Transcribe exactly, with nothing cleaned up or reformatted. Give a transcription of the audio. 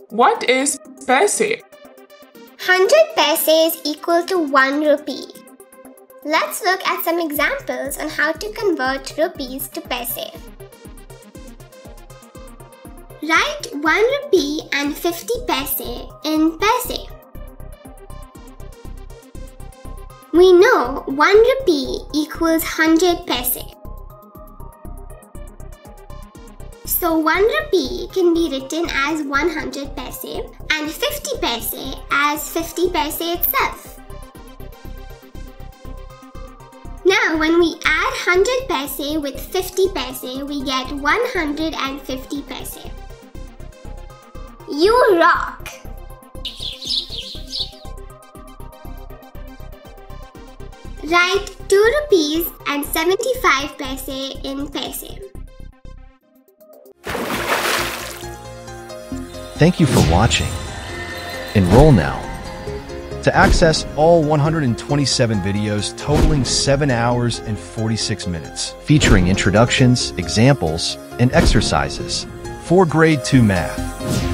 What is paise? one hundred paise is equal to one rupee. Let's look at some examples on how to convert rupees to paise. Write one rupee and fifty paise in paise. We know one rupee equals one hundred paise. So one rupee can be written as one hundred paise and fifty paise as fifty paise itself. Now when we add one hundred paise with fifty paise, we get one hundred fifty paise. You rock! Write two rupees and seventy-five paise in paise. Thank you for watching. Enroll now. To access all one hundred twenty-seven videos totaling seven hours and forty-six minutes, featuring introductions, examples, and exercises for grade two math.